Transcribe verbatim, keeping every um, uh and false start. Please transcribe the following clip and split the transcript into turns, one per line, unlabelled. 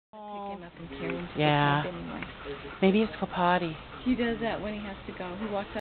Pick him up and carry him to
Yeah.
the camp anyway.
Maybe it's for poddy.
He does that when he has to go. He walks out.